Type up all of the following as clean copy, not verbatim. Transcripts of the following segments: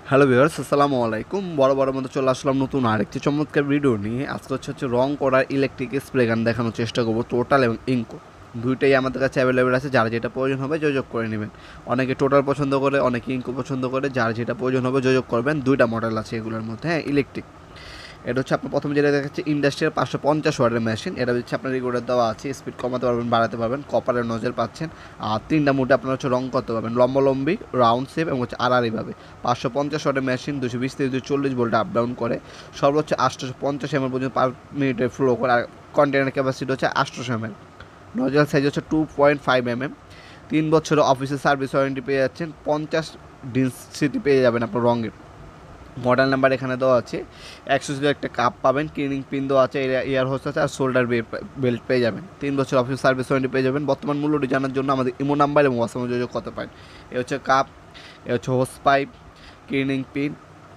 Hello viewers, আসসালামু আলাইকুম। বড় মতো চলে আসলাম নতুন আরেকটি চমৎকার ভিডিও নিয়ে। আজকে হচ্ছে রং করার ইলেকট্রিক স্প্রে গান দেখানোর চেষ্টা করবো। টোটাল এবং ইঙ্কো দুইটাই আমাদের কাছে অ্যাভেলেবেল আছে। যার যেটা প্রয়োজন হবে যোগাযোগ করে নেবেন। অনেকে টোটাল পছন্দ করে, অনেকে ইঙ্কো পছন্দ করে। যার যেটা প্রয়োজন হবে যোগাযোগ করবেন। দুইটা মডেল আছে এগুলোর মধ্যে, হ্যাঁ, ইলেকট্রিক। এটা হচ্ছে আপনার প্রথমে যেটা দেখাচ্ছে ইন্ডাস্ট্রিয়াল 550 ওয়াটের মেশিন। এটা হচ্ছে আপনার রেগুলেটর দেওয়া আছে, স্পিড কমাতে পারবেন, বাড়াতে পারবেন, কপারের নজেল পাচ্ছেন। আর 3টা মোডে আপনার হচ্ছে রং করতে পারবেন, লম্বি, রাউন্ড শেপ এবং হচ্ছে আড়াআড়িভাবে। 550 ওয়াটের মেশিন 220 থেকে 240 ভোল্ট আপ ডাউন করে। সর্বোচ্চ 850 ml পর্যন্ত পার মিনিটে ফ্লো করে। আর কন্টেনার ক্যাপাসিটি হচ্ছে 800 ml। নজেল সাইজ হচ্ছে 2.5 mm। 3 বছরের অফিসের সার্ভিস ওয়ারেন্টি পেয়ে যাচ্ছেন। 50 ডেন্সিটি পেয়ে যাবেন আপনার রঙের। মডেল নাম্বার এখানে দেওয়া আছে। অ্যাক্সেসরিজ একটা কাপ পাবেন, ক্লিনিং পিন দেওয়া আছে, এয়ার হোস্ট আছে, আর শোল্ডার বেল্ট পেয়ে যাবেন। 3 বছর অফিস সার্ভিস ওয়ারেন্টি পেয়ে যাবেন। বর্তমান মূল্যটি জানার জন্য আমাদের ইমো নাম্বার এবং হোয়াটসঅ্যাপে যোগাযোগ করতে পারেন। এ হচ্ছে কাপ, এ হচ্ছে হোস পাইপ, ক্লিনিং পিন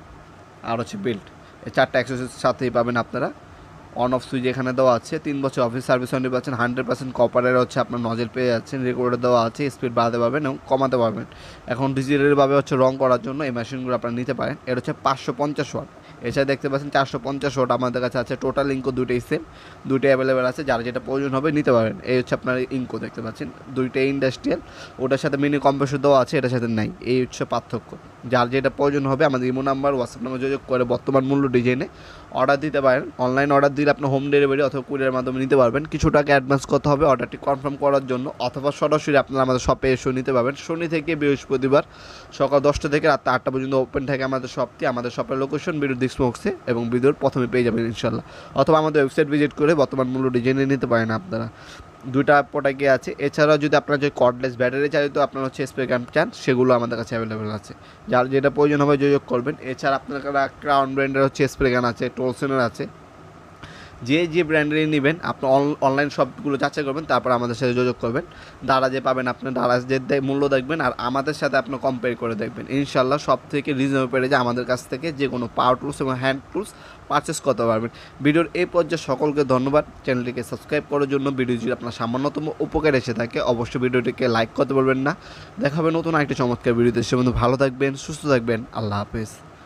আর হচ্ছে বেল্ট। এই 4টা অ্যাক্সেসরিজ সাথেই পাবেন আপনারা। অন অফ সুইচ এখানে দেওয়া আছে। 3 বছর অফিস সার্ভিস ওয়ারেন্টি পাচ্ছেন। 100% কপারের হচ্ছে আপনার নজেল পেয়ে যাচ্ছেন। রেকর্ডার দেওয়া আছে, স্পিড বাড়াতে পারবেন এবং কমাতে পারবেন। এখন ডিজিটালভাবে হচ্ছে রং করার জন্য এই মেশিনগুলো আপনারা নিতে পারেন। এটা হচ্ছে 550 ওয়াট। এছাড়া দেখতে পাচ্ছেন 450 ওয়াট আমাদের কাছে আছে। টোটাল ইঙ্কো দুইটাই সেম, দুইটাই অ্যাভেলেবেল আছে। যার যেটা প্রয়োজন হবে নিতে পারেন। এই হচ্ছে আপনার ইঙ্কো দেখতে পাচ্ছেন, দুইটাই ইন্ডাস্ট্রিয়াল। ওটার সাথে মিনি কম্প্রেসর দেওয়া আছে, এটার সাথে নাই। এই হচ্ছে পার্থক্য। যার যেটা প্রয়োজন হবে আমাদের ইমো নাম্বার, হোয়াটসঅ্যাপ নাম্বার যোগাযোগ করে বর্তমান মূল্য ডিজাইনে অর্ডার দিতে পারেন। অনলাইন অর্ডার দিলে আপনার হোম ডেলিভারি অথবা কুরিয়ারের মাধ্যমে নিতে পারবেন। কিছু টাকা অ্যাডভান্স করতে হবে অর্ডারটি কনফার্ম করার জন্য, অথবা সরাসরি আপনারা আমাদের শপে এসে নিতে পারবেন। শনি থেকে বৃহস্পতিবার সকাল 10টা থেকে রাত 8টা পর্যন্ত ওপেন থাকে আমাদের শপটি। আমাদের শপের লোকেশন ভিডিও ডিসক্রিপশনে এবং ভিডিওর প্রথমে পেয়ে যাবেন ইনশাল্লাহ। অথবা আমাদের ওয়েবসাইট ভিজিট করে বর্তমান মূল্য ডিজাইনে নিতে পারেন আপনারা। দুইটা প্রোডাক্টই আছে। এছাড়াও যদি আপনার যে কর্ডলেস ব্যাটারি চাই, তো আপনার হচ্ছে স্প্রে গান চান, সেগুলো আমাদের কাছে অ্যাভেলেবেল আছে। যার যেটা প্রয়োজন হবে যোগাযোগ করবেন। এছাড়া আপনার ক্রাউন ব্র্যান্ডের হচ্ছে স্প্রে গান আছে, টোলসনের আছে। যে ব্র্যান্ডেরই নেবেন আপনার অনলাইন শপগুলো যাচাই করবেন, তারপর আমাদের সাথে যোগাযোগ করবেন। দারাজে পাবেন, আপনার দারাজের মূল্য দেখবেন আর আমাদের সাথে আপনার কম্পেয়ার করে দেখবেন। ইনশাল্লাহ সব থেকে রিজনেবল প্রাইসে আমাদের কাছ থেকে যে কোনো পাওয়ার টুলস এবং হ্যান্ড টুলস পারচেস করতে পারবেন। ভিডিওর এই পর্যায়ে সকলকে ধন্যবাদ। চ্যানেলটিকে সাবস্ক্রাইব করার জন্য। ভিডিও যদি আপনার সামান্যতম উপকার এসে থাকে অবশ্যই ভিডিওটিকে লাইক করতে বলবেন না। দেখা হবে নতুন একটা চমৎকার ভিডিওতে। সে বন্ধু ভালো থাকবেন, সুস্থ থাকবেন। আল্লাহ হাফেজ।